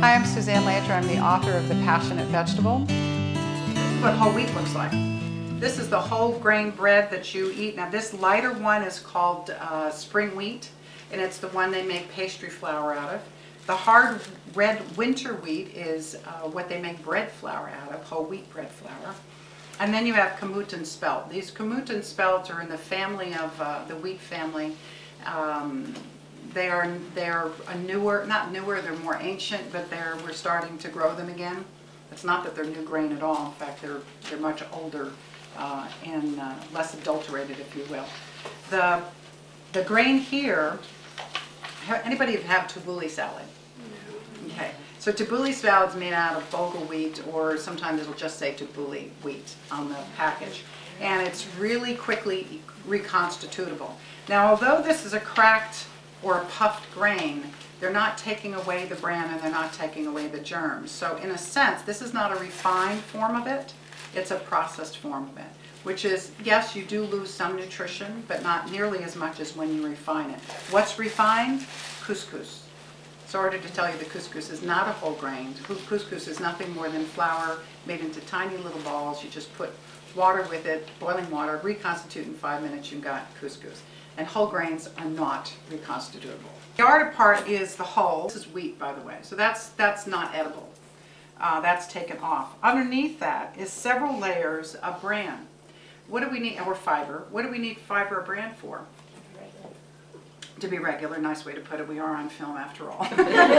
Hi, I'm Suzanne Landry. I'm the author of The Passionate Vegetable. What whole wheat looks like. This is the whole grain bread that you eat. Now this lighter one is called spring wheat, and it's the one they make pastry flour out of. The hard red winter wheat is what they make bread flour out of, whole wheat bread flour. And then you have kamut and spelt. These kamut and spelt are in the family of the wheat family. They're a newer, not newer, they're more ancient, but we're starting to grow them again. It's not that they're new grain at all. In fact, they're much older and less adulterated, if you will. The grain here, anybody have tabbouleh salad? Okay, so tabbouleh salad is made out of bulgur wheat, or sometimes it'll just say tabbouleh wheat on the package. And it's really quickly reconstitutable. Now, although this is a cracked or a puffed grain, they're not taking away the bran and they're not taking away the germs. So in a sense, this is not a refined form of it, it's a processed form of it. Which is, yes, you do lose some nutrition, but not nearly as much as when you refine it. What's refined? Couscous. Sorry to tell you, the couscous is not a whole grain. Couscous is nothing more than flour made into tiny little balls. You just put water with it, boiling water, reconstitute in 5 minutes, you've got couscous. And whole grains are not reconstitutable. The harder part is the hull. This is wheat, by the way, so that's not edible. That's taken off. Underneath that is several layers of bran. What do we need, or fiber? What do we need fiber or bran for? To be regular, nice way to put it. We are on film after all.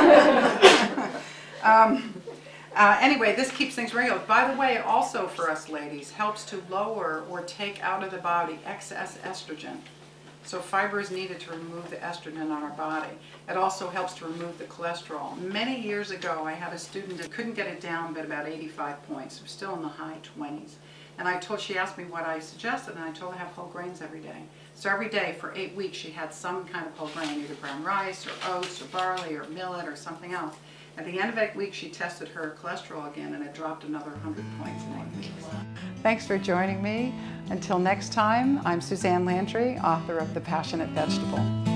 Anyway, this keeps things regular. By the way, it also for us ladies helps to lower or take out of the body excess estrogen. So fiber is needed to remove the estrogen on our body. It also helps to remove the cholesterol. Many years ago, I had a student that couldn't get it down but about 85 points. It was still in the high 20s. And she asked me what I suggested, and I told her to have whole grains every day. So every day for 8 weeks, she had some kind of whole grain, either brown rice or oats or barley or millet or something else. At the end of 8 weeks, she tested her cholesterol again, and it dropped another 100 points in 8 weeks. Thanks for joining me. Until next time, I'm Suzanne Landry, author of The Passionate Vegetable.